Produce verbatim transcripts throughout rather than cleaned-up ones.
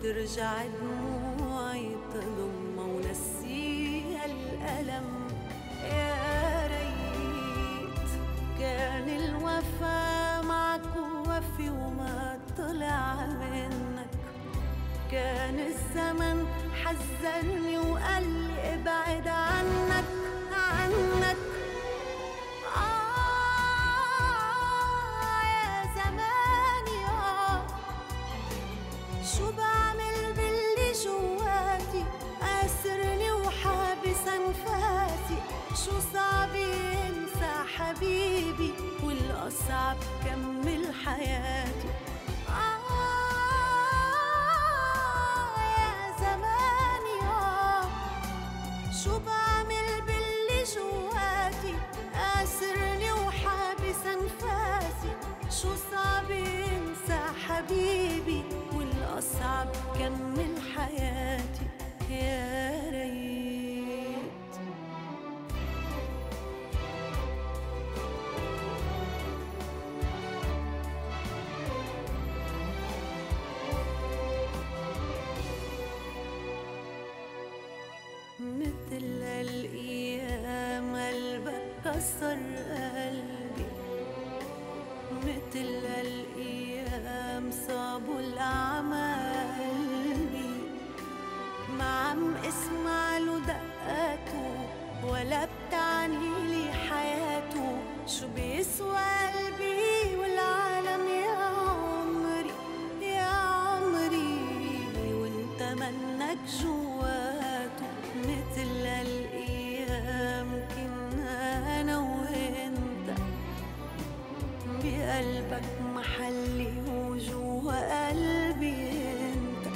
وترجع دموعي تضمها ونسيها الألم. يا ريت كان الوفا معك وفي وما طلع منك، كان الزمن حذرني وقال لي ابعد عنك عنك. شو بعمل باللي جواتي قاسرني وحابس انفاسي، شو صعب ينسى حبيبي والأصعب كمل حياتي. آه يا زماني آه شو بعمل باللي جواتي قاسرني وحابس انفاسي، شو صعب ينسى حبيبي والأصعب كمل حياتي. يا ريت مثل الأيام قلبك كسر قلبي، مثل الأيام صابوا الأعمى قلبي، ما عم اسمع له دقاته ولا بتعني لي حياته. شو بيسوى قلبي والعالم يا عمري يا عمري وانت منك جواته. مثل الأيام كنا أنا وانت، بقلبك محلي وجوا قلبي انت،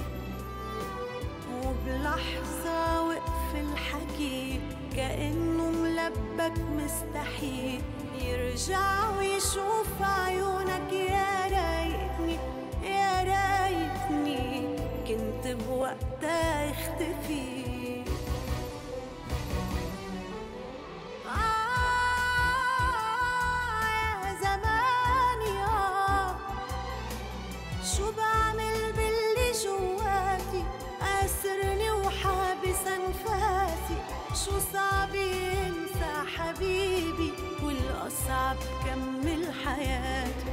وبلحظة وقف الحكي كأنه ملبك مستحيل يرجع ويشوف عيونك. يا ريتني يا ريتني كنت بوقتها اختفي. شو بعمل باللي جواتي قاسرني وحابس انفاسي، شو صعب ينسى حبيبي والأصعب كمل حياتي.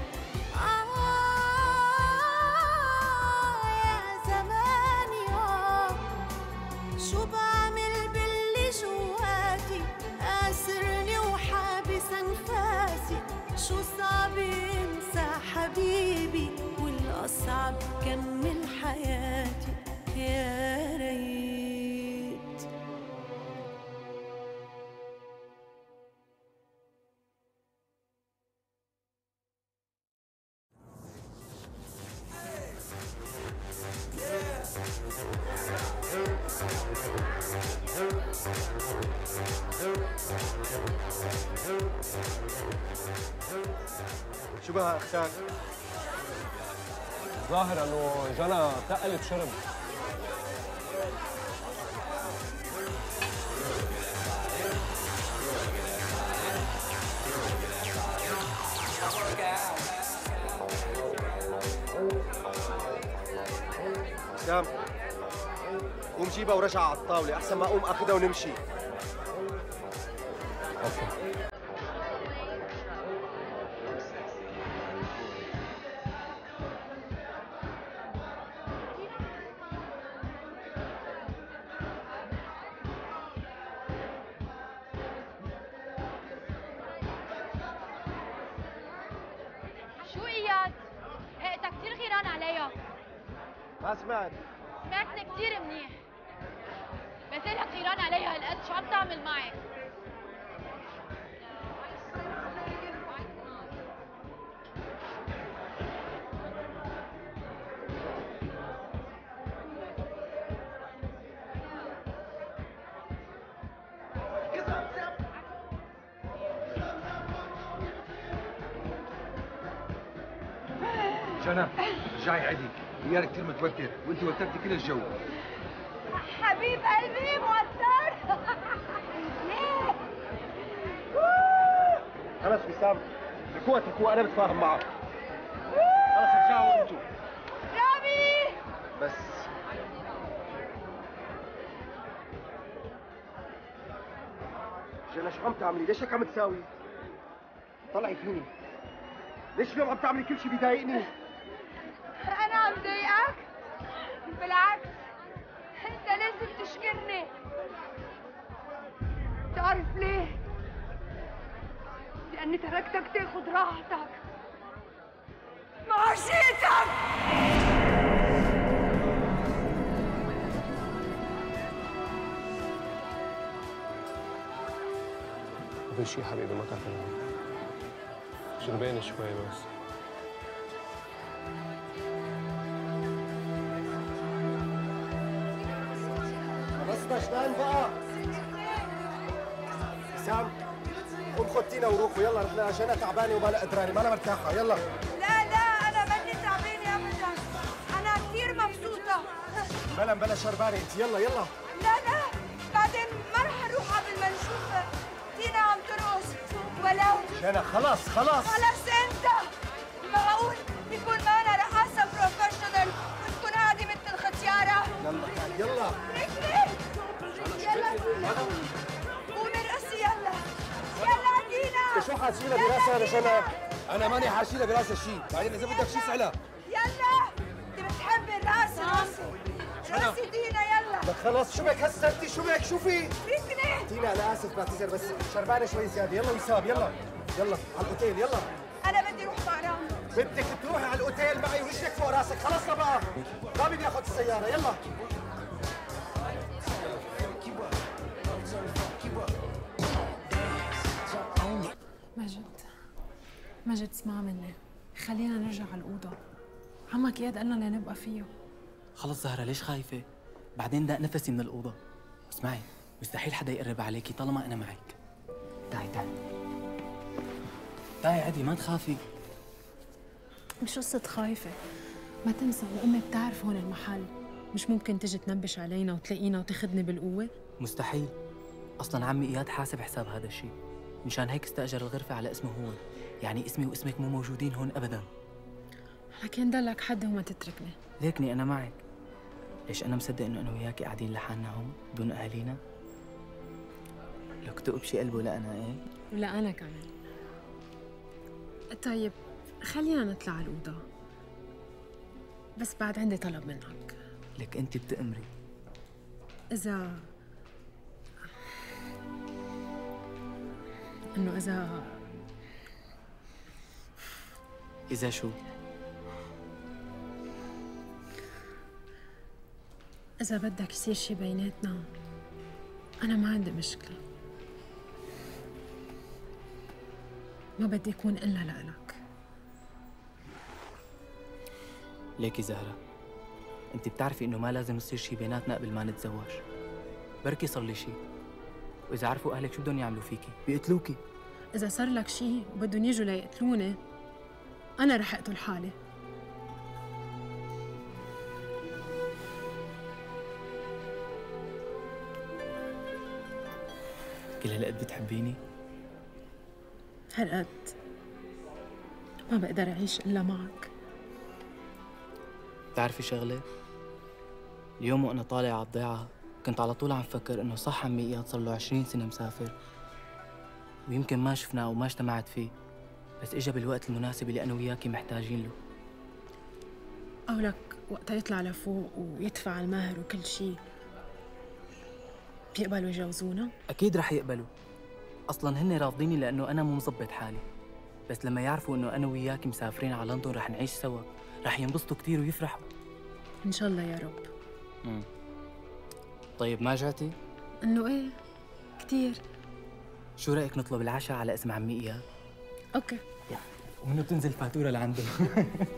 آه يا زماني آه شو بعمل باللي جواتي قاسرني وحابس انفاسي، شو صعب ينسى حبيبي والأصعب كمل حياتي. يا ريت شو بها اختك؟ ظاهر انه جنى تقلت شرب. سام قوم جيبها ورجع على الطاولة أحسن ما أقوم أخذها ونمشي. اوكي. شو اياد؟ هيئتك كثير غيران عليها. ما سمعت. سمعتني كثير منيح. بس إلك غيران عليها هالقد، شو عم تعمل معي؟ جنى رجعي عدي، اياد كثير متوتر وانت وترتي كل الجو. حبيب قلبي موتر. ليه؟ خلص وسام تركوها تركوها أنا بتفاهم معها. خلص رجعوا انتوا. رامي بس جنى شو عم تعملي؟ ليش هيك عم تساوي؟ طلعي فيني. ليش اليوم عم تعملي كل شيء بيضايقني؟ أنا عم ضايقك؟ بالعكس، أنت لازم تشكرني. تعرف ليه؟ لأني تركتك تاخد راحتك مع شيتك. مفيش شي حبيبي، ما تعرف عنه. جرباني شوي بس. خلصنا جنان بقى. سام قوم خد تينا وروحوا يلا، رحنا جنى تعبانه وما قدرانه، ما انا مرتاحه. يلا. لا لا، أنا ماني تعبانة أبداً، أنا كثير مبسوطة. بلا بلا شربانه انت. يلا يلا. لا لا، بعدين ما رح نروح قبل ما نشوف تينا عم ترقص. ولو جنى خلاص خلاص خلص انت. معقول يكون معنا رقاصة بروفيشنال وتكون قاعدة مثل الختيارة؟ يلا يلا. ركلي يلا تينا، قومي رقصي يلا. يلا تينا. شو حاسيلها براسها يا جنى؟ انا ماني حاشيلها براسها شيء، بعدين اذا بدك شيء اسالها. يلا انت بتحبي الراس. راسي راسي تينا يلا. لك خلاص، شو بك هسرتي؟ شو بك؟ شو في؟ ركلي. تينا انا اسف بعتذر، بس شربانه شوي زياده. يلا وسام يلا يلا على الاوتيل. يلا انا بدي اروح مع رامي. بدك تروحي على الاوتيل معي ورجلك فوق راسك. خلصنا بقى، رامي بياخذ السياره. يلا. مجد مجد اسمع مني، خلينا نرجع على الأوضة. عمك اياد قالنا لنبقى فيه. خلص زهرة، ليش خايفة؟ بعدين دق نفسي من الأوضة. اسمعي، مستحيل حدا يقرب عليكي طالما أنا معك. تعي تعي تعي عادي، ما تخافي. مش قصة خايفة، ما تنسى وأمي بتعرف هون المحل. مش ممكن تجي تنبش علينا وتلاقينا وتاخدني بالقوة. مستحيل، أصلاً عمي إياد حاسب حساب هذا الشيء، مشان هيك استأجر الغرفة على اسمه هو. يعني اسمي واسمك مو موجودين هون أبداً. لكن دلك حد وما تتركني. ليكني أنا معك. ليش أنا مصدق إنه أنا وياكي قاعدين لحالنا هون بدون أهالينا؟ لك تقب شي قلبه لأنا إيه؟ ولا أنا كمان. طيب خلينا نطلع على الأوضة، بس بعد عندي طلب منك. لك أنت بتأمري. إذا إنه إذا إذا شو؟ إذا بدك يصير شي بيناتنا أنا ما عندي مشكلة، ما بدي يكون إلا لإلك. ليكي زهرة، انت بتعرفي انه ما لازم يصير شي بيناتنا قبل ما نتزوج. بركي صار لي شي، واذا عرفوا اهلك شو بدهم يعملوا فيكي؟ بيقتلوكي. إذا صار لك شي وبدهم يجوا ليقتلوني أنا رح أقتل حالي. كل هالقد بتحبيني؟ هالقد ما بقدر أعيش إلا معك. بتعرفي شغلة؟ اليوم وأنا طالع على الضيعة كنت على طول عم فكر إنه صح عمي إياد صار له عشرين سنة مسافر، ويمكن ما شفناه وما اجتمعت فيه، بس إجا بالوقت المناسب اللي أنا وياكي محتاجين له. أو لك وقتها يطلع لفوق ويدفع المهر وكل شي بيقبلوا يجوزونا؟ أكيد رح يقبلوا، أصلاً هن رافضيني لأنه أنا مو مظبط حالي، بس لما يعرفوا إنه أنا وياكي مسافرين على لندن رح نعيش سوا، رح ينبسطوا كتير ويفرحوا. إن شاء الله يا رب. امم طيب ما جعتي؟ إنه إيه كتير. شو رأيك نطلب العشاء على اسم عمي إياد؟ أوكي. ومنه بتنزل الفاتورة لعنده.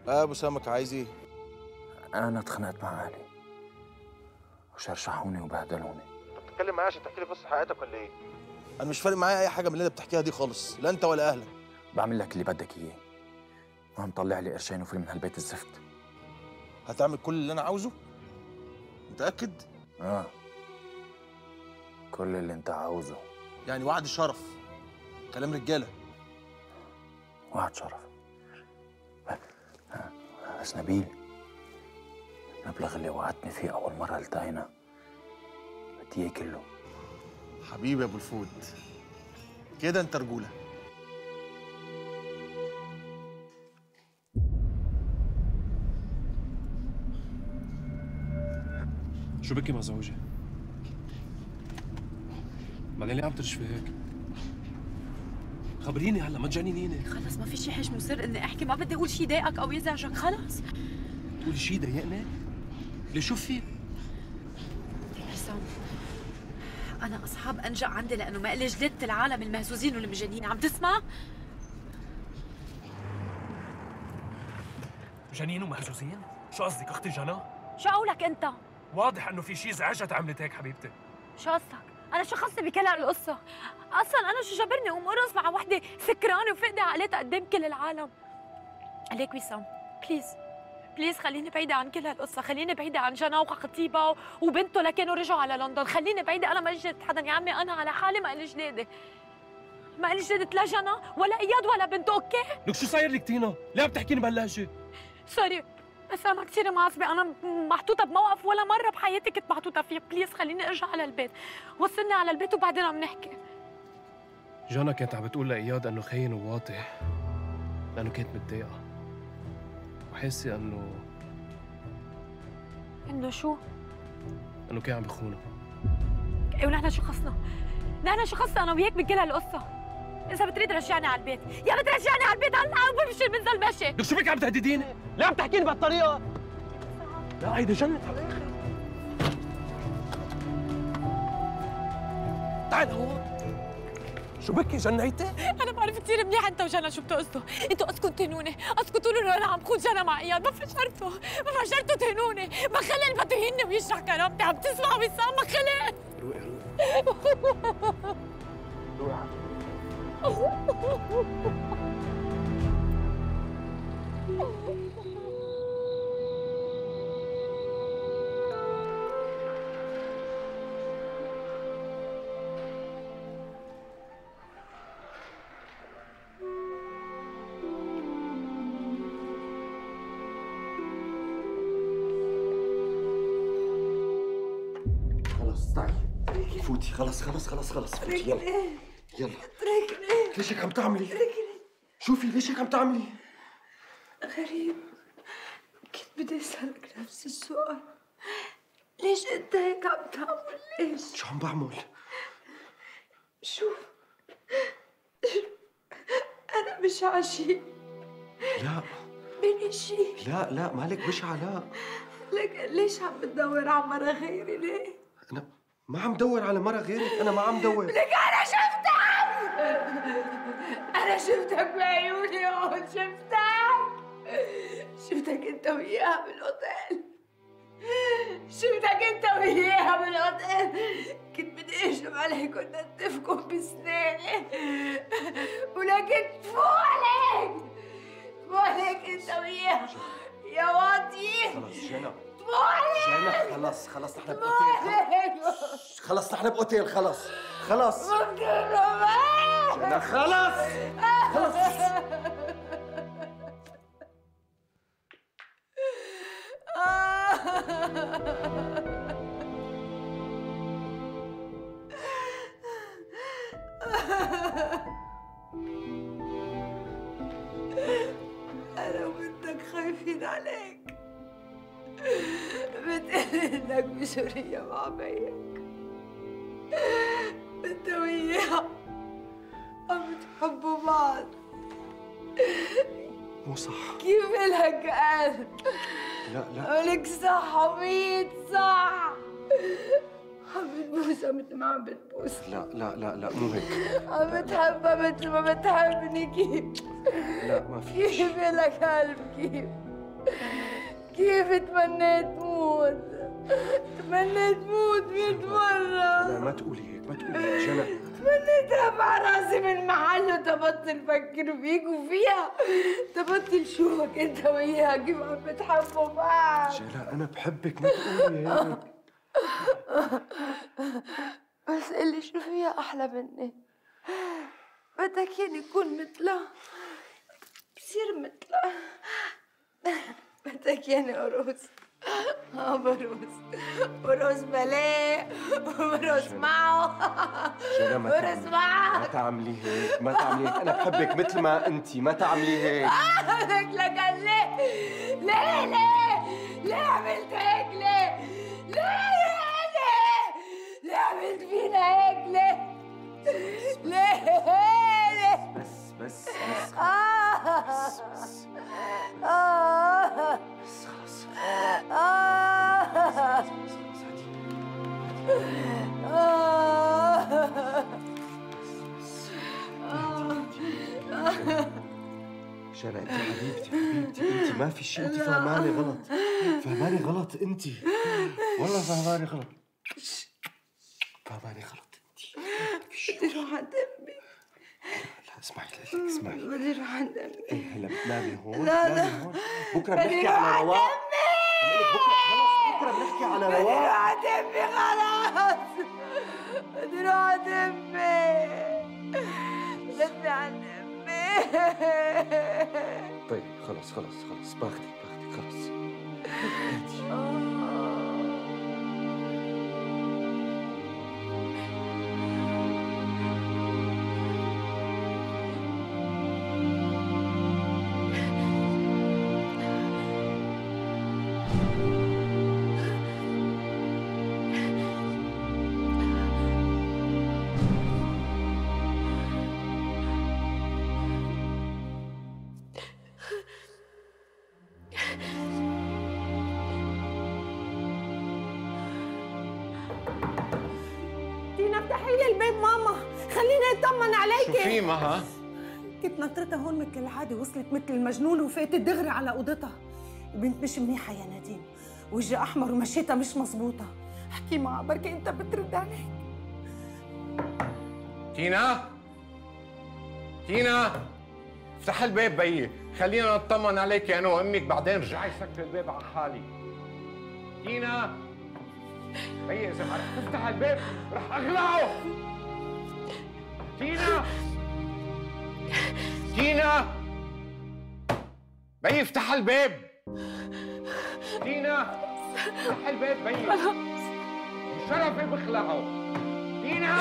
اه ابو سمك عايز ايه؟ انا اتخانقت مع اهلي وشرشحوني وبهدلوني. انت بتتكلم معايا عشان تحكي لي قصه حياتك ولا ايه؟ انا مش فارق معايا اي حاجه من اللي انت بتحكيها دي خالص، لا انت ولا اهلك. بعمل لك اللي بدك اياه وهنطلع لي قرشين وفري من هالبيت الزفت. هتعمل كل اللي انا عاوزه؟ متاكد؟ اه كل اللي انت عاوزه. يعني وعد شرف، كلام رجاله. وعد شرف. بس نبيل، المبلغ اللي وعدتني فيه اول مره التقينا بدي اياه كله. حبيبي يا ابو الفود، كده انت رجوله. شو بكي مزعوجة؟ بعدين ليه عم ترشفي هيك؟ خبريني هلا ما تجننيني. خلص ما في شي حجم وسر اني احكي، ما بدي اقول شي يضايقك او يزعجك. خلص تقولي شي ضايقني؟ ليش شو في؟ حسام، انا اصحاب انجا عندي لانه ما إلي جلدت العالم المهزوزين والمجانين. عم تسمع؟ مجانين ومهزوزين؟ شو قصدك اختي جنى؟ شو قولك انت؟ واضح انه في شي زعجت عملت هيك حبيبتي. شو قصدك؟ انا شو خصني بكل هالقصه؟ اصلا انا شو جبرني اقوم ارقص مع وحده سكرانه وفقدي عقلاتها قدام كل العالم؟ عليك وسام، بليز بليز خليني بعيدة عن كل هالقصة، خليني بعيدة عن جنى وخطيبها وبنته لكانوا رجعوا على لندن، خليني بعيدة. أنا ما جلدت حدا يا عمي، أنا على حالي ما إلي جلادة. ما إلي جلدت لا جنى ولا إياد ولا بنته، أوكي؟ لك شو صاير لك تينا؟ ليه عم تحكيني بهاللهجة؟ سوري بس أنا كثير معصبة، أنا محطوطة بموقف ولا مرة بحياتي كنت محطوطة فيه، بليز خليني أرجع على البيت، وصلني على البيت وبعدين عم نحكي. جانا كانت عم بتقول لإياد إنه خاين وواطح لأنه كانت متضايقة وحاسة إنه إنه شو؟ إنه كان عم بخونه. إيه ونحن شو خصنا؟ نحن شو خصنا أنا وياك بكل هالقصة؟ إذا بتريد رجعني على البيت، يا بترجعني على البيت هلا أو بمشي بنزل مشي. لك شو بك عم تهدديني؟ ليه عم تحكيني بهالطريقة؟ لا هيدي جنت على الآخر. تعال هون. شو بكي جنيتي؟ أنا بعرف كثير منيح أنت وجنى شو بتقصدوا، أنتوا قصدكم تهنوني، قصدكم تقولوا إنه أنا عم بخون جنى مع إياد، ما فشرتوا، ما فشرتوا تهنوني، ما خلي اللي بده يهني ويشرح كرامتي، عم تسمع وسام ما خلي. روقي روقي. روقي. خلص تعي فوتي، خلص خلص خلص خلص فوتي، يلا يلا. اتركني. ليش هيك عم تعملي؟ اتركني. شوفي ليش هيك عم تعملي؟ غريب، كنت بدي اسألك نفس السؤال، ليش انت هيك عم تعمل؟ ليش؟ شو عم بعمل؟ شوف أنا مش عشي. لا من شيء. لا لا مالك بشعة، لا. لك ليش عم بتدور على مرة غيري ليه؟ أنا ما عم دور على مرة غيرك، أنا ما عم دور. لك أنا شفتك! أنا شفتك بعيوني هون، شفتك! شفتك أنت وياها بالأوتيل، شفتك أنت وياها بالأوتيل، كنت بدي أهجم عليك ونتفكم بسناني ولكن تفو عليك، تفو عليك أنت وياها يا واطي. خلص جنى، تفو عليك جنى خلص خلص نحن بأوتيل، خلص نحن بأوتيل، خلص خلص جنى، خلص خلص. أنا وبنتك خايفين عليك، بتقلي إنك بسوريا مع بيك، أنت وياها عم بتحبوا بعض. مو صح. كيف إلك قلب؟ لا لا ولك صح وميت صح، عم بتبوسها مثل ما عم بتبوس. لا لا لا لا مو هيك. عم بتحبها مثل ما بتحبني. كيف؟ لا ما في. كيف إلك قلب؟ كيف؟ كيف تمنيت موت؟ تمنيت موت مئة مرة. لا ما تقولي هيك، ما تقولي هيك جنى. تمنيت ارفع راسي من محله تبطل فكر فيك وفيها، تبطل شوفك انت وياها كيف عم بتحبوا بعض. جنى انا بحبك، ما تقولي هيك. بس قلي شو فيها احلى مني؟ بدك ياني اكون مثلها، بصير مثلها. بدك ياني ارقص، اه برقص، برقص باليه وبرقص معه. جنى ما برقص معك. ما تعملي هيك، ما تعملي هيك، انا بحبك مثل ما انتي، ما تعملي هيك. لك لك ليه؟ ليه ليه؟ ليه عملت هيك ليه؟ ليه ليه؟ ليه عملت فينا هيك ليه؟ ليه ليه؟ بس بس بس آه بس بس آه بس خلص. آه جنى انت حبيبتي حبيبتي، انت ما في شيء، انت فهماني غلط، فهماني غلط انت، والله فهماني غلط، فهماني غلط انت. بدي اروح عند امي. لا اسمعي لك، اسمعي، بدي اروح عند امي. ايه هلا بتنامي هون؟ لا لا هون بكره بنحكي على رواق. بكره خلص، بكره بنحكي على رواق. بدي اروح عند امي خلاص، بدي اروح عند امي، بدي عند امي. طيب خلص خلص خلص، باخدك باخدك خلص. تينا افتحي لي الباب ماما، خليني اطمن عليكي. شو في مها؟ كنت ناطرتها هون مثل العاده، وصلت مثل المجنون وفاتت دغري على اوضتها. البنت مش منيحه يا نديم، وجهها احمر ومشيتها مش مزبوطه. احكي معها بركي انت بترد عليك. تينا تينا افتح الباب بيي، خلينا نطمن عليكي انا وامك، بعدين رجعي سكري الباب على حالي. تينا بيي اذا ما رح تفتح الباب رح اغلعه. تينا تينا بيي افتح الباب. تينا افتح الباب بيي، بشرفي بخلعه. تينا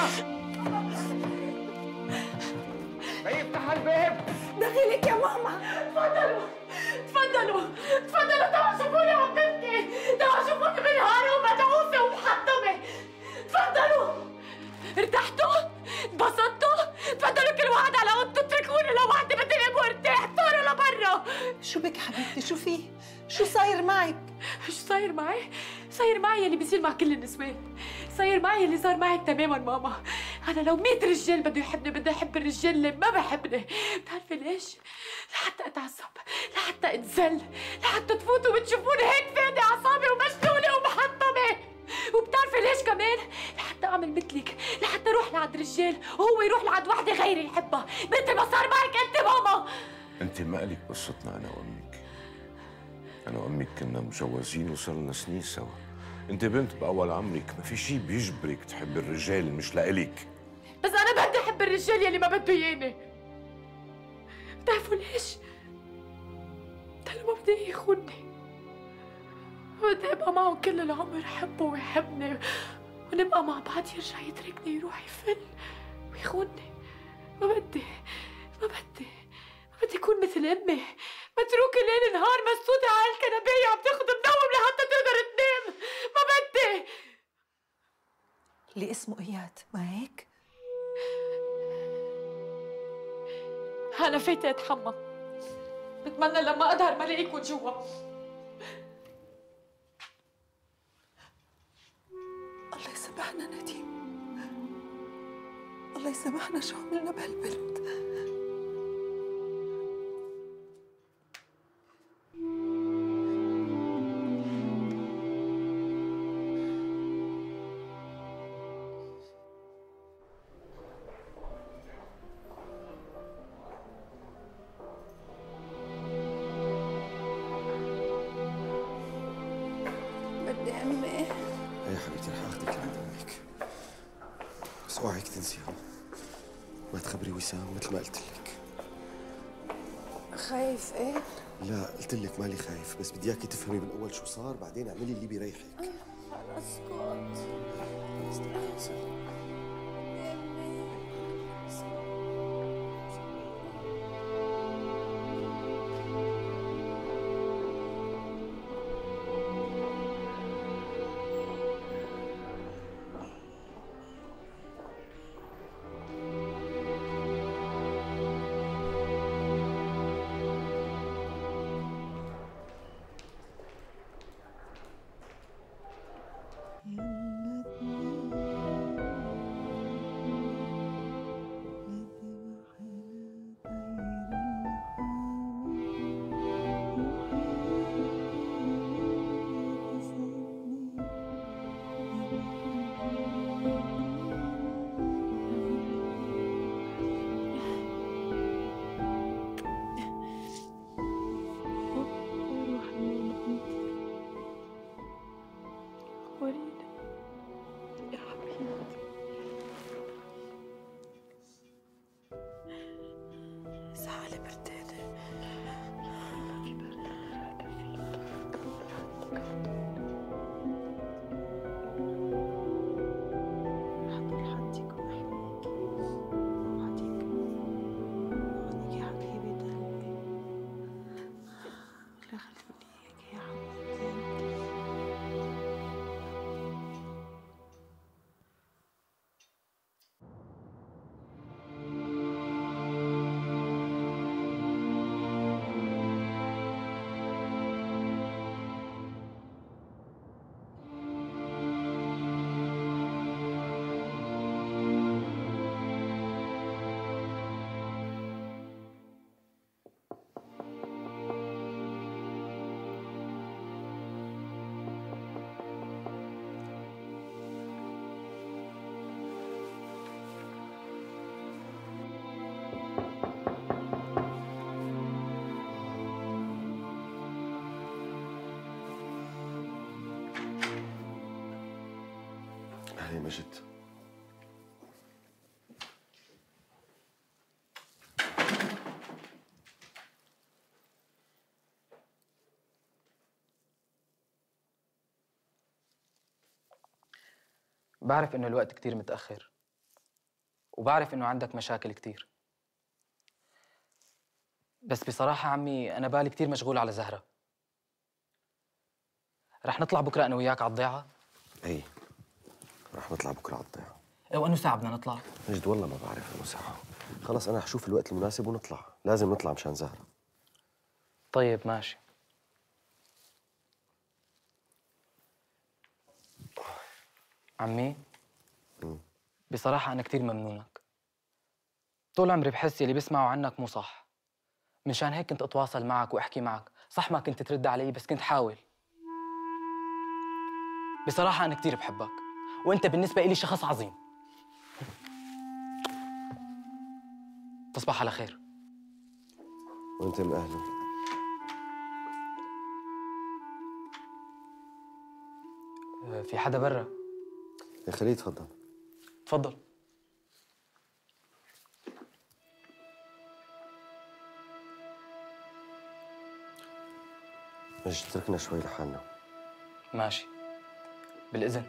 بيي افتح الباب. دخيلك يا ماما. تفضلوا تفضلوا تفضلوا، تعالوا شوفوني عم ببكي، تعالوا شوفوني بالهارة ومدعوسة ومحطمة. تفضلوا، ارتحتوا؟ انبسطتوا؟ تفضلوا كل واحد على اوضته، اتركوني لوحدي، بدي انام وارتاح، طاروا لبرا. شو بك حبيبتي؟ شو في؟ شو صاير معك؟ شو صاير معي؟ صاير معي اللي بيصير مع كل النسوان، صاير معي اللي صار معك تماما ماما. أنا لو مئة رجال بده يحبني بدي أحب الرجال اللي ما بحبني، بتعرفي ليش؟ لحتى أتعصب، لحتى أتذل، لحتى تفوتوا وتشوفوني هيك فادي أعصابي ومشلولة ومحطمة. وبتعرفي ليش كمان؟ لحتى أعمل مثلك، لحتى أروح لعند رجال وهو يروح لعند وحدة غيري يحبها، مثل ما صار معك أنت ماما. أنت ما إلك قصتنا أنا وأمك. أنا وأمك كنا مجوزين وصرنا سنين سوا. أنت بنت بأول عمرك، ما في شيء بيجبرك تحب الرجال مش لإلك. بس أنا بدي أحب الرجال يلي ما بده إياني. بتعرفوا ليش؟ أنا ما بدي إياه يخونني. بدي أبقى معه كل العمر، أحبه ويحبني ونبقى مع بعض، يرجع يتركني يروح يفل ويخونني. ما بدي ما بدي ما بدي أكون مثل أمي، متروكة ليل نهار مسدودة على الكنباية عم تاخد منوم لحتى تقدر تنام. ما بدي. اللي اسمه إياد ما هيك؟ أنا فايتة أتحمى، بتمنى لما أظهر ما لاقيكوا جوا. الله يسامحنا نديم، الله يسامحنا شو عملنا بهالبلد. حبيبتي رح اخذك لعندك، بس اوعيك تنسيها، ما تخبري وسام مثل ما قلت لك. خايف ايه؟ لا قلت لك مالي خايف، بس بدي اياكي تفهمي بالاول شو صار، بعدين اعملي اللي بيريحك. اسكت. أهلا مجد. بعرف إنه الوقت كتير متأخر، وبعرف إنه عندك مشاكل كتير، بس بصراحة عمي أنا بالي كتير مشغول على زهرة. رح نطلع بكرة أنا وياك على الضيعة؟ إيه رح نطلع بكرة على الضيعة. وأنو ساعة بدنا نطلع؟ مجد والله ما بعرف أنو ساعة، خلص أنا حشوف الوقت المناسب ونطلع، لازم نطلع مشان زهرة. طيب ماشي. عمي م. بصراحة أنا كتير ممنونك. طول عمري بحس اللي بسمعوا عنك مو صح، مشان هيك كنت أتواصل معك وأحكي معك. صح ما كنت ترد علي بس كنت حاول. بصراحة أنا كتير بحبك، وأنت بالنسبة إلي شخص عظيم. تصبح على خير. وأنت من أهله. في حدا برا؟ خليه يتفضل. تفضل. مجد تركنا شوي لحالنا. ماشي، بالإذن.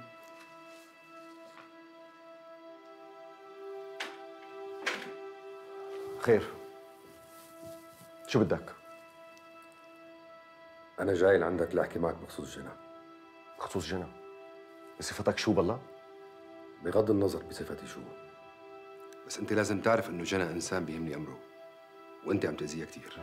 خير، شو بدك؟ أنا جاي لعندك لأحكي معك بخصوص جنى. بخصوص جنى؟ بصفتك شو بالله؟ بغض النظر بصفتي شو، بس أنت لازم تعرف إنه جنى إنسان بيهمني أمره، وأنت عم تأذيها كثير.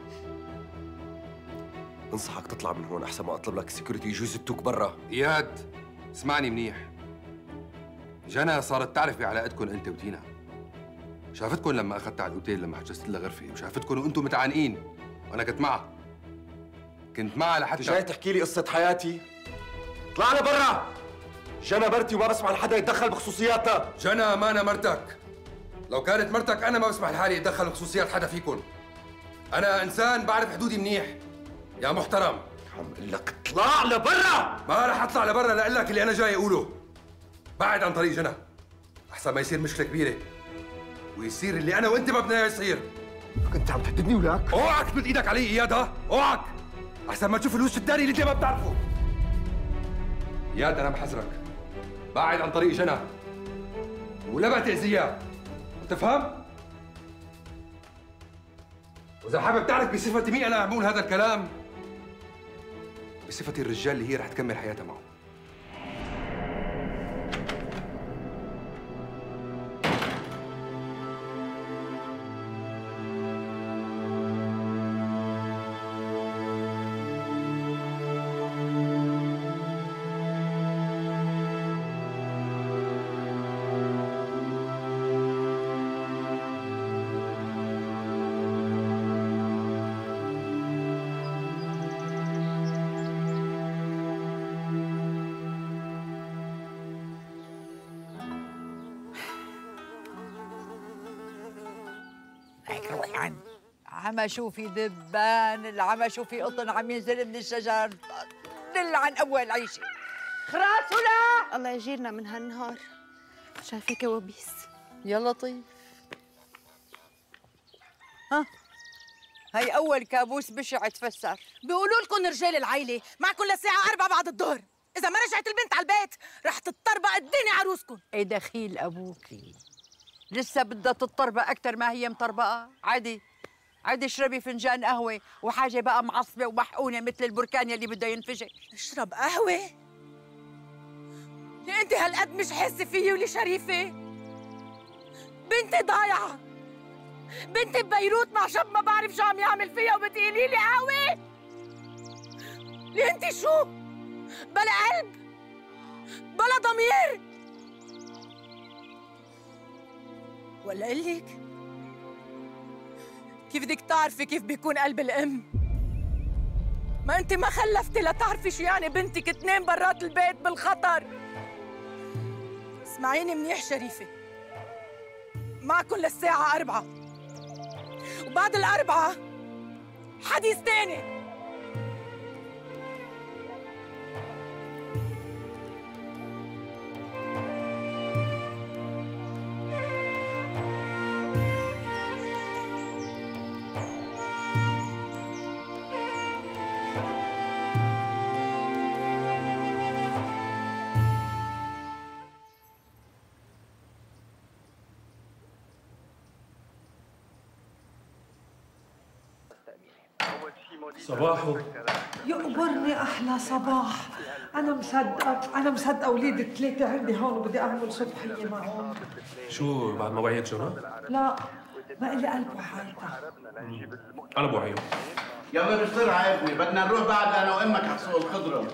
انصحك تطلع من هون أحسن ما أطلب لك سكيورتي يجوا يزتوك برا. إياد اسمعني منيح، جنى صارت تعرف بعلاقتكم أنت وتينا. شافتكم لما أخذتها على الأوتيل لما حجزت لها غرفة، وشافتكم وأنتم متعانقين، وأنا كنت معها. كنت معها لحتى جاي تحكي لي قصة حياتي؟ طلعنا برا! جنى مرتي وما بسمح لحدا يتدخل بخصوصياتها. جنى ما أنا مرتك. لو كانت مرتك أنا ما بسمح لحالي أتدخل بخصوصيات حدا فيكم. أنا إنسان بعرف حدودي منيح يا محترم. عم اقول لك اطلع لبرا. ما رح اطلع لبرا لاقول لك اللي انا جاي اقوله. بعد عن طريق جنى احسن ما يصير مشكله كبيره ويصير اللي انا وانت ما بدنا اياه يصير. انت عم تهددني ولاك؟ اوعك تمد ايدك علي اياد، ها؟ اوعك احسن ما تشوف الوش الثاني اللي انت ما بتعرفه. اياد انا بحذرك، بعد عن طريق جنى ولا بقى تاذيها، تفهم؟ واذا حابب تعرف بصفتي مين انا عم بقول هذا الكلام، بصفتي الرجال اللي هي رح تكمل حياتها معه. عم شوفي دبان، العم شوفي قطن عم ينزل من الشجر، دل عن اول عيشه. خراس ولا الله يجيرنا من هالنهار. شايفه كوابيس. يا لطيف. ها هي اول كابوس بشع تفسر. بيقولوا لكم رجال العيله معكم للساعه أربعة بعد الظهر، اذا ما رجعت البنت على البيت رح تتطربق الدنيا عروسكم. ايه دخيل ابوكي، لسه بدها تتطربق اكثر ما هي مطربقه. عادي عادي اشربي فنجان قهوه وحاجه بقى معصبه ومحقونه مثل البركان يلي بده ينفجر. اشرب قهوه؟ ليه انت هالقد مش حاسه فيي ولي شريفه؟ بنتي ضايعه، بنتي ببيروت مع شاب ما بعرف شو عم يعمل فيها وبتقولي لي قهوه؟ ليه انت شو؟ بلا قلب؟ بلا ضمير؟ ولا اقول لك كيف بدك تعرفي كيف بيكون قلب الام؟ ما انت ما خلفتي لتعرفي شو يعني بنتك تنام برات البيت بالخطر. اسمعيني منيح شريفه، معكن للساعة أربعة، وبعد الأربعة حديث تاني. صباحو. يقبرني أحلى صباح. أنا مصدقة أنا مصدقة وليد الثلاثة عندي هون وبدي أعمل صبحية معهم. شو بعد ما وعيت جنى؟ لا ما إلي قلب وحالتها. أنا بوعيهم. يلا بسرعة يا ابني، بدنا نروح بعد أنا وأمك على سوق الخضرة.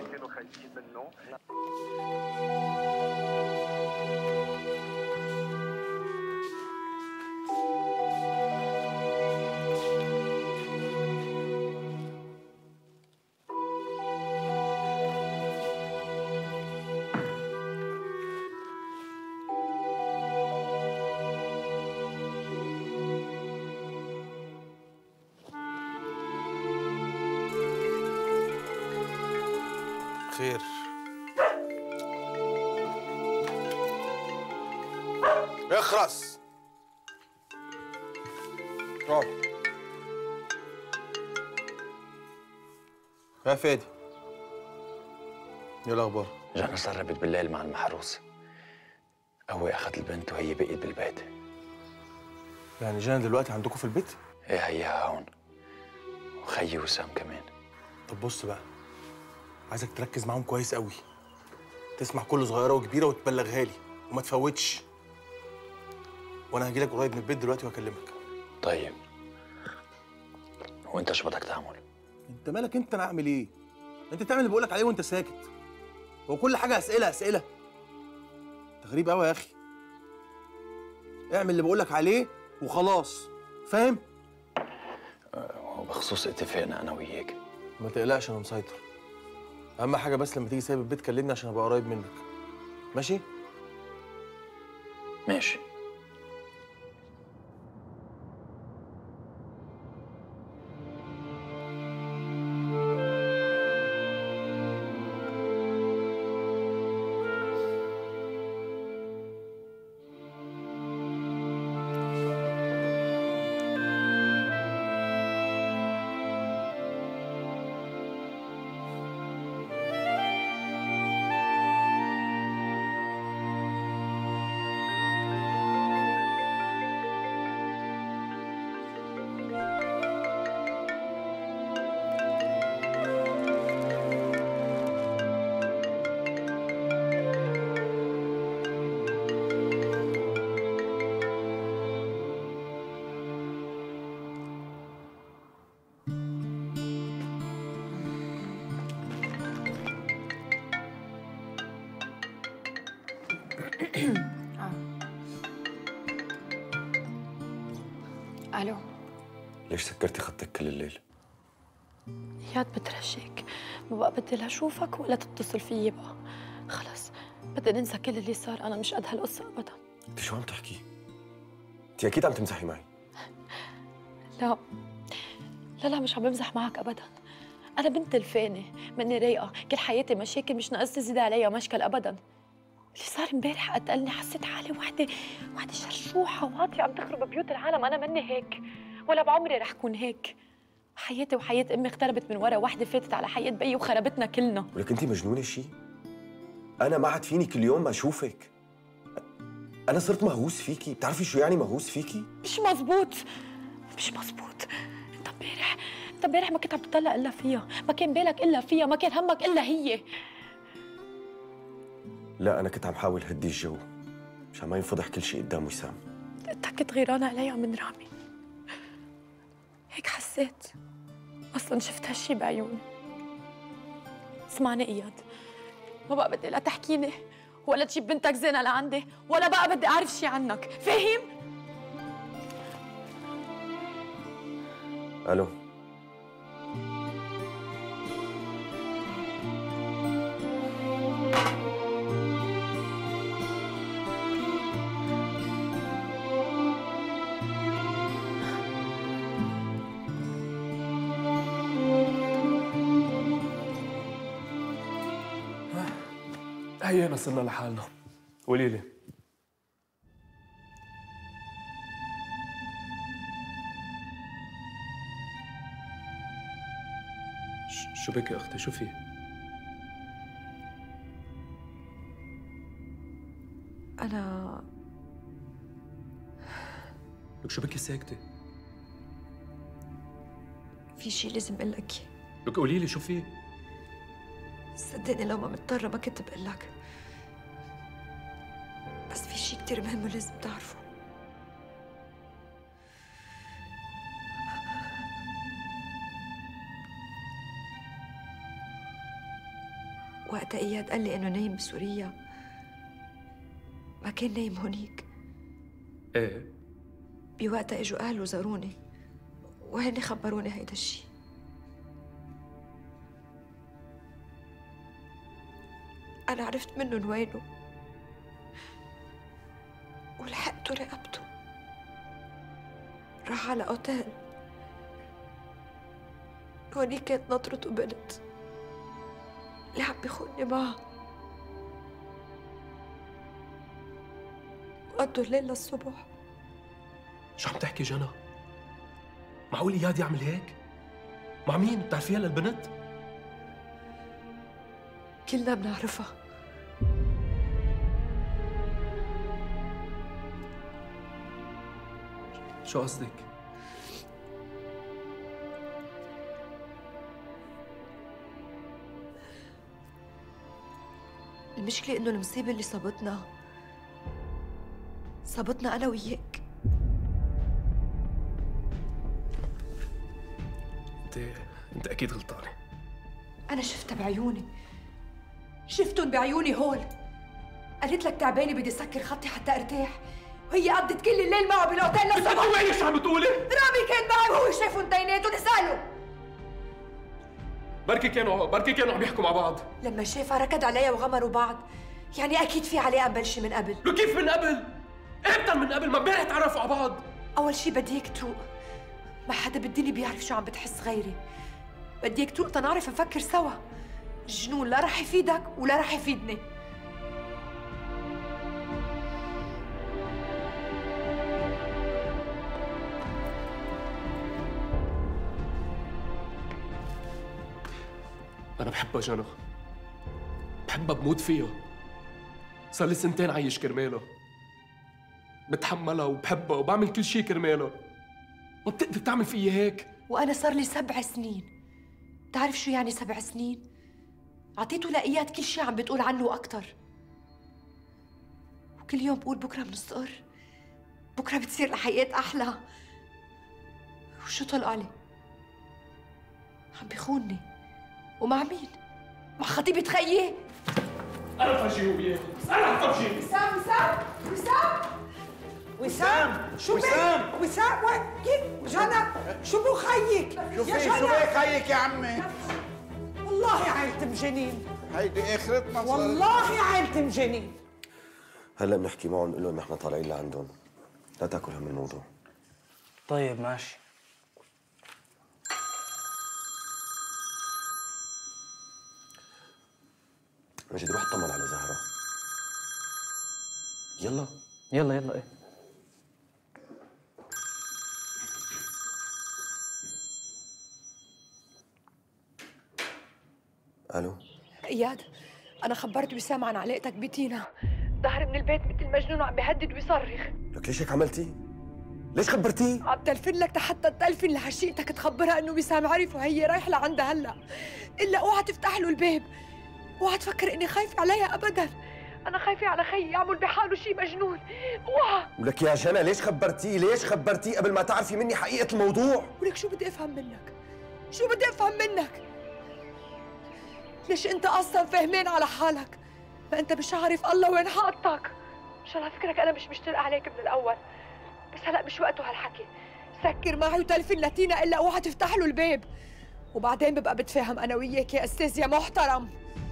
خير. اخرس. اقعد. يا فادي، ايه الاخبار؟ جنى سربت بالليل مع المحروس. قوي اخذ البنت وهي بقيت بالبيت. يعني جنى دلوقتي عندكم في البيت؟ ايه هيها هون، وخيي وسام كمان. طب بص بقى، عايزك تركز معاهم كويس قوي، تسمع كل صغيره وكبيره وتبلغها لي وما تفوتش. وانا هجيلك قريب من البيت دلوقتي واكلمك. طيب وانت شو بدك تعمل؟ انت مالك انت؟ انا اعمل ايه؟ انت تعمل اللي بقولك عليه وانت ساكت. هو كل حاجه اسئله اسئله؟ انت غريب قوي يا اخي. اعمل اللي بقولك عليه وخلاص، فاهم؟ وبخصوص اتفاقنا انا وياك، ما تقلقش انا مسيطر. اهم حاجه بس لما تيجي سايب البيت كلمني عشان ابقى قريب منك. ماشي؟ ماشي. الو. ليش سكرتي خطك كل الليل؟ اياد بترجيك، ما بقى بدي لا اشوفك ولا تتصل فيي بقى. خلص بدي ننسى كل اللي صار، انا مش قد هالقصه ابدا. انت شو عم تحكي؟ انت اكيد عم تمزحي معي. لا لا لا مش عم بمزح معك ابدا. انا بنت الفانه، مني رايقه، كل حياتي مشاكل مش ناقص تزيد عليها مشكل ابدا. اللي صار امبارح قتلني، حسيت حالي وحده وحده شرشوحه واطيه عم تخرب بيوت العالم. انا مني هيك ولا بعمري رح كون هيك. حياتي وحياه امي اختربت من ورا وحده فاتت على حياه بيي وخربتنا كلنا. ولك انت مجنونه شي؟ انا ما عاد فيني كل يوم ما اشوفك. انا صرت مهووس فيكي، بتعرفي شو يعني مهووس فيكي؟ مش مزبوط مش مزبوط. انت امبارح انت امبارح ما كنت عم تطلع الا فيها، ما كان بالك الا فيها، ما كان همك الا هي. لا انا كنت عم حاول هدي الجو مشان ما ينفضح كل شيء قدام وسام. انت كنت غيرانه عليها من رامي، هيك حسيت. اصلا شفت هالشي بعيوني. اسمعني اياد، ما بقى بدي لا تحكيني ولا تجيب بنتك زينه لعندي، ولا بقى بدي اعرف شي عنك، فاهم؟ الو. هينا صرنا لحالنا. قولي لي، شو بك يا اختي؟ شو في؟ أنا لك شو بكي ساكتة؟ في شي لازم أقول لك. لك قولي لي شو في؟ صدقني لو ما مضطرة ما كنت بقول لك، بس في شي كتير مهم ولازم تعرفه. وقت اياد قال لي انه نايم بسوريا، ما كان نايم هونيك. ايه؟ بوقتها اجوا اهله زاروني وهن خبروني هيدا الشي. أنا عرفت منهم وينه ولحقته رقبته. راح على أوتيل، هونيك كانت نطرته بنت اللي عم بيخوني معها، وقضوا الليل للصبح. شو عم تحكي جنى؟ معقول اياد يعمل هيك؟ مع مين؟ بتعرفيها للبنت؟ كلنا بنعرفها. شو قصدك؟ المشكلة إنه المصيبة اللي صابتنا صابتنا أنا وياك. انت انت اكيد غلطانة. أنا شفتها بعيوني، شفتهم بعيوني هول. قالت لك تعبانة بدي سكر خطي حتى ارتاح، وهي قضت كل الليل معه بالاوتيل للصبح. انت وين شو عم بتقولي؟ رامي كان معي وهو شافهم اثنيناتهم، نسأله. بركي كانوا بركي كانوا عم يحكوا مع بعض. لما شافها ركض عليها وغمروا بعض، يعني اكيد في علاقة مبلشة من قبل. لو كيف من قبل؟ امتى من قبل؟ ما امبارح تعرفوا على بعض. أول شي بدي اياك تروق، ما حدا بالدنيا بيعرف شو عم بتحس غيري. بدي اياك تروق تنعرف نفكر سوا. الجنون لا رح يفيدك ولا رح يفيدني. أنا بحبها جنى، بحبها بموت فيها. صار لي سنتين عايش كرمالها، بتحملها وبحبها وبعمل كل شيء كرمالها. ما بتقدر تعمل فيي هيك. وأنا صار لي سبع سنين. بتعرف شو يعني سبع سنين؟ عطيته لإياد كل شيء عم بتقول عنه وأكتر. وكل يوم بقول بكرة بنستقر، بكرة بتصير الحياة أحلى. وشو طلع لي؟ عم بيخونني. ومع مين؟ مع خطيبة خيي؟ انا فرجيه وياه، انا فرجيه. وسام وسام وسام وسام شو بك؟ وسام. وسام وين؟ كيف؟ جنى شو بو خيك؟ شو يا في جنى. شو بك خيك يا عمي؟ والله عيلة مجانين، هيدي اخرتنا صارت. والله عيلة مجانين. هلا بنحكي معهم نقول لهم نحن طالعين لعندهم. لا تاكل هم الموضوع. طيب ماشي. مجد روح اطمن على زهرة. يلا يلا يلا ايه. الو. اياد، انا خبرت وسام عن علاقتك بتينا. ظهر من البيت مثل مجنون وعم بيهدد ويصرخ. لك ليش هيك عملتي؟ ليش خبرتيه؟ عم تلفن لك حتى تلفن لعشيقتك تخبرها انه وسام عرف وهي رايحه لعندها هلا. الا اوعى تفتح له الباب، اوعى تفكر اني خايفه عليها ابدا. انا خايفه على خيي يعمل بحاله شيء مجنون. اوعى. ولك يا جنى ليش خبرتيه؟ ليش خبرتيه قبل ما تعرفي مني حقيقة الموضوع؟ ولك شو بدي افهم منك؟ شو بدي افهم منك؟ ليش انت اصلا فاهمين على حالك؟ ما انت مش عارف الله وين حاطك. مشان على فكرك انا مش مشترقه عليك من الاول، بس هلا مش وقته هالحكي. سكر معي وتلفن لتينا الا اوعى تفتح له الباب، وبعدين ببقى بتفاهم انا وياك يا استاذ يا محترم.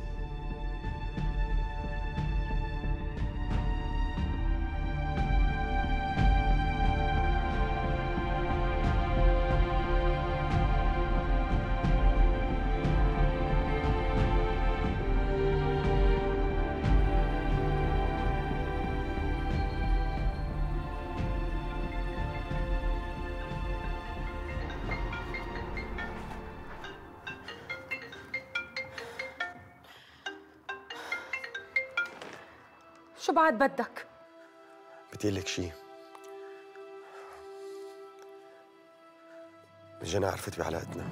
شو بعد بدك؟ بدي لك شيء. جنى عرفت بعلاقتنا.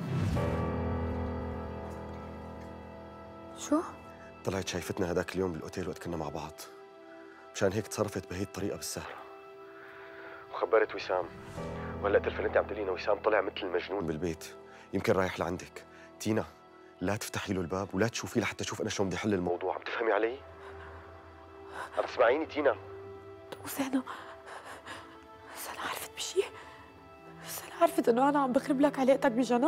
شو؟ طلعت شايفتنا هداك اليوم بالاوتيل وقت كنا مع بعض. مشان هيك تصرفت بهي الطريقة بالسهل. وخبرت وسام. وهلا تلفنتي عم تقولي لنا وسام طلع مثل المجنون بالبيت، يمكن رايح لعندك. تينا لا تفتحي له الباب ولا تشوفيه لحتى اشوف انا شلون بدي احل الموضوع، عم تفهمي علي؟ عم تسمعيني تينا؟ وزينة زينة عرفت بشي؟ زينة عرفت انه انا عم بخرب لك علاقتك بجنى؟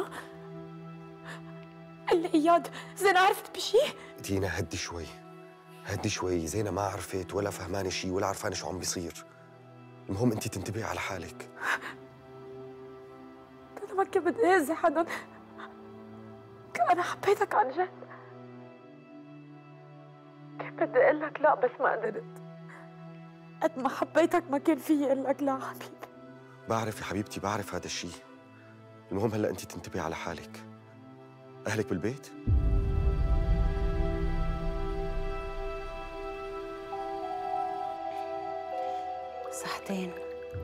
قال لي اياد زينة عرفت بشي؟ تينا هدي شوي، هدي شوي. زينة ما عرفت ولا فهمانة شي ولا عرفانة شو عم بيصير. المهم انت تنتبهي على حالك. انا ما كنت بدي اذي حدا، انا حبيتك عن جد. كنت بدي اقول لك لا بس ما قدرت. قد ما حبيتك ما كان فيي اقول لك لا حبيبي. بعرف يا حبيبتي، بعرف هذا الشيء. المهم هلا انت تنتبهي على حالك. اهلك بالبيت؟ صحتين.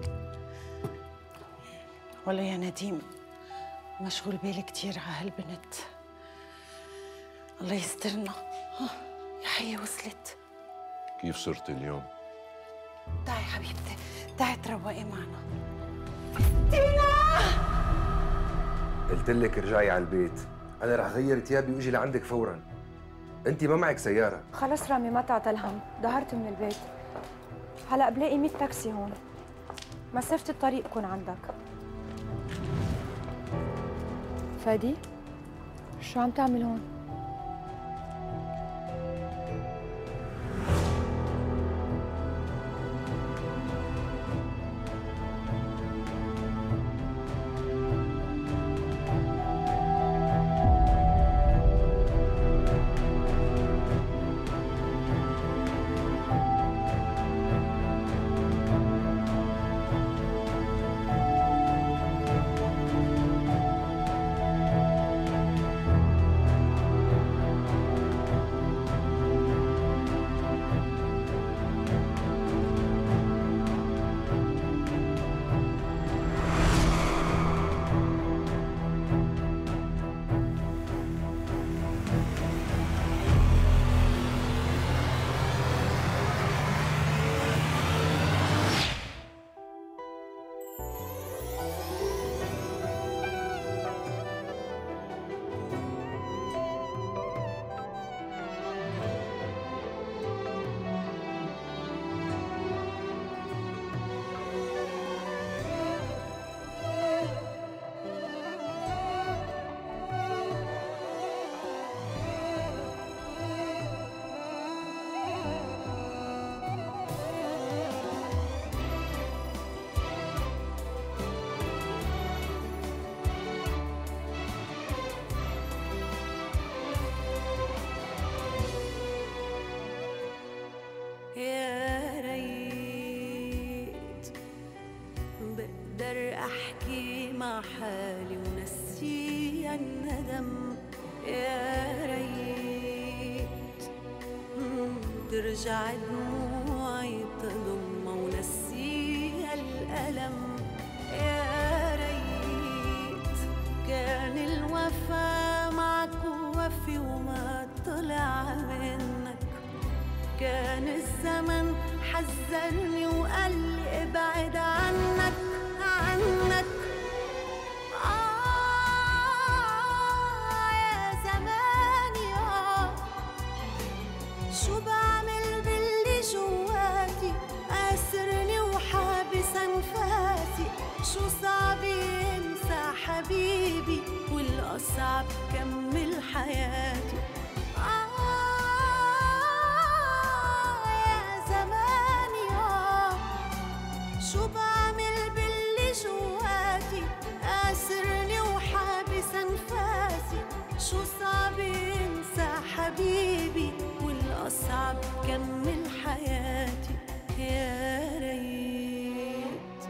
والله يا نديم مشغول بالي كتير على هالبنت. الله يسترنا. يا حية وصلت. كيف صرت اليوم؟ تعي حبيبتي، تعي تروقي معنا. تينا! قلت لك ارجعي على البيت، أنا رح غير ثيابي وأجي لعندك فوراً. أنت ما معك سيارة. خلص رامي ما تعطى الهم، ظهرت من البيت. هلا بلاقي مية تاكسي هون. مسافة الطريق بكون عندك. فادي، شو عم تعمل هون؟ أحكي مع حالي ونسي الندم. يا ريت ترجع دموعي تضم ونسي الألم. يا ريت كان الوفا معك وفي وما طلع منك. كان الزمن حذرني وقال لي ابعد عنك عنك. آه يا زماني آه شو بعمل باللي جواتي، أسرني وحابس أنفاسي. شو صعب ينسى حبيبي والأصعب كمل حياتي. شو بعمل باللي جواتي، أسرني وحابس أنفاسي. شو صعب ينسى حبيبي والأصعب كمل حياتي. يا ريت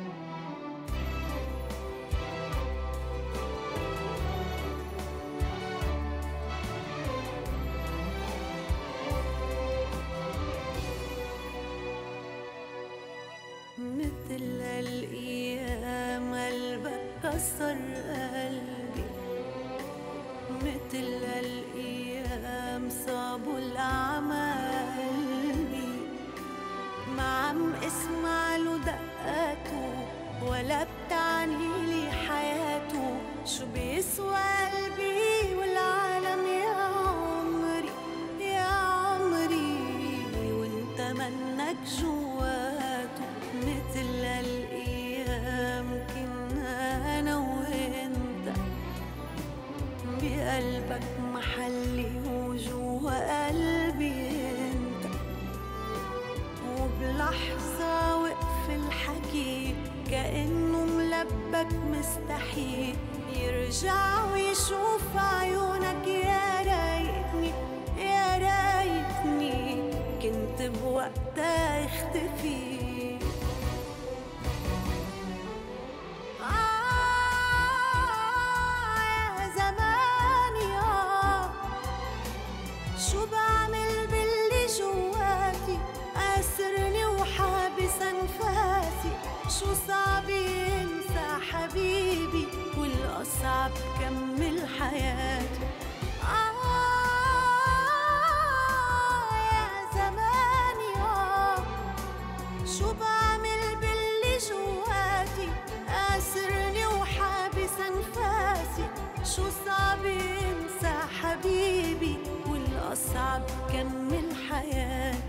مثل الأيام قلبك كسر قلبي. مثل الأيام صابوا الأعمى قلبي. ما عم اسمع له دقاته ولا بتعني لي حياته. شو بيسوى قلبي والعالم يا عمري يا عمري وانت منك جواته. مثل الأيام كنا أنا وإنت، بقلبك محلي وجوا قلبي إنت. وبلحظة وقف الحكي كأنه ملبك مستحيل يرجع ويشوف عيونك. يا ريتني يا ريتني كنت بوقتها اختفي. شو بعمل باللي جواتي، أسرني وحابس أنفاسي. شو صعب ينسى حبيبي والأصعب كمل حياتي. آه يا زماني آه شو بعمل باللي جواتي، أسرني وحابس أنفاسي. شو صعب ينسى حبيبي والأصعب كمل حياتي.